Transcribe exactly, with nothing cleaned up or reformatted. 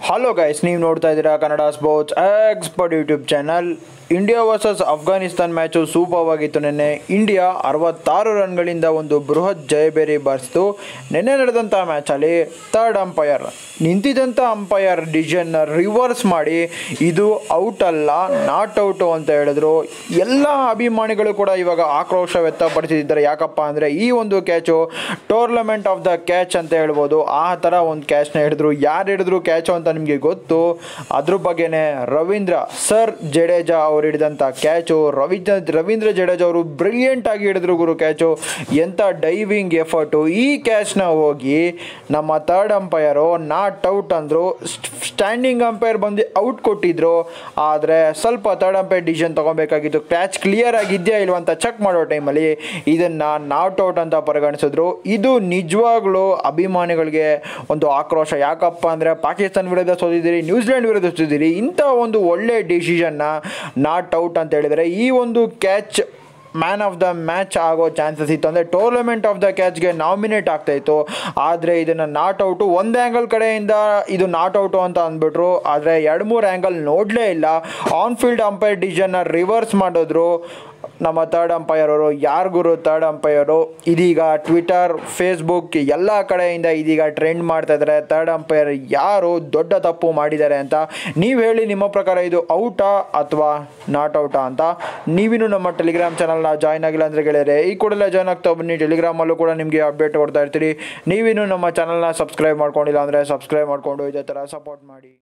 Hello guys, ನೀವು ನೋಡ್ತಾ ಇದ್ದೀರಾ Kannada sports expert YouTube channel. India versus Afghanistan match super ಆಗಿತ್ತು. ನಿನ್ನೆ ಇಂಡಿಯಾ ಅರವತ್ತಾರು ರನ್ಗಳಿಂದ ಒಂದು ಬೃಹತ್ ಜಯಬೇರಿ ಬಾರಿಸಿತು. ನಿನ್ನೆ ನಡೆದಂಥ ಮ್ಯಾಚಲ್ಲಿ ಥರ್ಡ್ ಅಂಪೈರ್ ನಿಂತಿದ್ದಂಥ ಅಂಪೈರ್ ಡಿಸಿಷನ್ನ ರಿವರ್ಸ್ ಮಾಡಿ ಇದು ಔಟ್ ಅಲ್ಲ, ನಾಟ್ ಔಟು ಅಂತ ಹೇಳಿದ್ರು. ಎಲ್ಲ ಅಭಿಮಾನಿಗಳು ಕೂಡ ಇವಾಗ ಆಕ್ರೋಶ ವ್ಯಕ್ತಪಡಿಸಿದ್ದಾರೆ. ಯಾಕಪ್ಪ ಅಂದರೆ ಈ ಒಂದು catch tournament of the catch ಅಂತ ಹೇಳ್ಬೋದು. ಆ ಥರ ಒಂದು ಕ್ಯಾಚ್ನ ಹಿಡಿದ್ರು. ಯಾರು ಹಿಡಿದ್ರು ಕ್ಯಾಚು ಅಂತ ನಿಮಗೆ ಗೊತ್ತು. ಅದ್ರ ಬಗ್ಗೆನೇ ರವೀಂದ್ರ ಸರ್ ಜಡೇಜಾ ಅವರು ಹಿಡಿದಂಥ ಕ್ಯಾಚು. ರವೀಂದ್ರ ರವೀಂದ್ರ ಜಡೇಜಾ ಅವರು ಬ್ರಿಲಿಯಂಟ್ ಆಗಿ ಹಿಡಿದ್ರು ಗುರು ಕ್ಯಾಚು. ಎಂಥ ಡೈವಿಂಗ್ ಎಫರ್ಟು. ಈ ಕ್ಯಾಚ್ನ ಹೋಗಿ ನಮ್ಮ ಥರ್ಡ್ ಅಂಪೈರು ನಾಟ್ ಔಟ್ ಅಂದರು. ಸ್ಟ್ಯಾಂಡಿಂಗ್ ಅಂಪೈರ್ ಬಂದು ಔಟ್ ಕೊಟ್ಟಿದ್ರು. ಆದರೆ ಸ್ವಲ್ಪ ಥರ್ಡ್ ಅಂಪೈರ್ ಡಿಸಿಷನ್ ತೊಗೊಬೇಕಾಗಿತ್ತು. ಕ್ಯಾಚ್ ಕ್ಲಿಯರ್ ಆಗಿದೆಯಾ ಇಲ್ವಾ ಅಂತ ಚೆಕ್ ಮಾಡೋ ಟೈಮಲ್ಲಿ ಇದನ್ನು ನಾಟ್ ಔಟ್ ಅಂತ ಪರಿಗಣಿಸಿದ್ರು. ಇದು ನಿಜವಾಗ್ಲೂ ಅಭಿಮಾನಿಗಳಿಗೆ ಒಂದು ಆಕ್ರೋಶ. ಯಾಕಪ್ಪ ಅಂದರೆ ಪಾಕಿಸ್ತಾನ ವಿರುದ್ಧ ಸೋತಿದ್ದೀರಿ, ನ್ಯೂಜಿಲೆಂಡ್ ವಿರುದ್ಧ ಸೋತಿದ್ದೀರಿ, ಇಂಥ ಒಂದು ಒಳ್ಳೆ ಡಿಸಿಷನ್ನ ನಾಟ್ ಔಟ್ ಅಂತ ಹೇಳಿದರೆ ಈ ಒಂದು catch man of the match ಆಗೋ ಚಾನ್ಸಸ್ ಇತ್ತು. ಅಂದರೆ ಟೂರ್ನಮೆಂಟ್ ಆಫ್ ದ ಕ್ಯಾಚ್ಗೆ ನಾಮಿನೇಟ್ ಆಗ್ತಾಯಿತ್ತು. ಆದರೆ ಇದನ್ನು ನಾಟ್ ಔಟು ಒಂದು ಆ್ಯಂಗಲ್ ಕಡೆಯಿಂದ ಇದು ನಾಟ್ ಔಟು ಅಂತ ಅಂದ್ಬಿಟ್ರು. ಆದರೆ ಎರಡು ಮೂರು ಆ್ಯಂಗಲ್ ನೋಡಲೇ ಇಲ್ಲ. ಆನ್ ಫೀಲ್ಡ್ ಅಂಪೈರ್ ಡಿಸಿಷನ್ನ ರಿವರ್ಸ್ ಮಾಡಿದ್ರು ನಮ್ಮ ಥರ್ಡ್ ಅಂಪೈರ್ ಅವರು. ಯಾರು ಗುರು ಥರ್ಡ್ ಅಂಪೈರು? ಇದೀಗ ಟ್ವಿಟರ್, ಫೇಸ್ಬುಕ್ ಎಲ್ಲ ಕಡೆಯಿಂದ ಇದೀಗ ಟ್ರೆಂಡ್ ಮಾಡ್ತಾ ಇದ್ದಾರೆ. ಥರ್ಡ್ ಅಂಪೈರ್ ಯಾರು ದೊಡ್ಡ ತಪ್ಪು ಮಾಡಿದ್ದಾರೆ ಅಂತ ನೀವು ಹೇಳಿ. ನಿಮ್ಮ ಪ್ರಕಾರ ಇದು ಔಟಾ ಅಥವಾ ನಾಟ್ ಔಟಾ ಅಂತ? ನೀವಿನ್ನೂ ನಮ್ಮ ಟೆಲಿಗ್ರಾಮ್ ಚಾನಲ್ನ ಜಾಯ್ನ್ ಆಗಿಲ್ಲ ಅಂದರೆ ಗೆಳೆಯರೆ ಈ ಕೂಡಲೇ ಜಾಯ್ನ್ ಆಗ್ತಾ ಬನ್ನಿ. ಟೆಲಿಗ್ರಾಮಲ್ಲೂ ಕೂಡ ನಿಮಗೆ ಅಪ್ಡೇಟ್ ಕೊಡ್ತಾ ಇರ್ತೀರಿ. ನೀವಿನ್ನೂ ನಮ್ಮ ಚಾನಲ್ನ ಸಬ್ಸ್ಕ್ರೈಬ್ ಮಾಡ್ಕೊಂಡಿಲ್ಲ ಅಂದರೆ ಸಬ್ಸ್ಕ್ರೈಬ್ ಮಾಡಿಕೊಂಡು ಇದೇ ಥರ ಸಪೋರ್ಟ್ ಮಾಡಿ.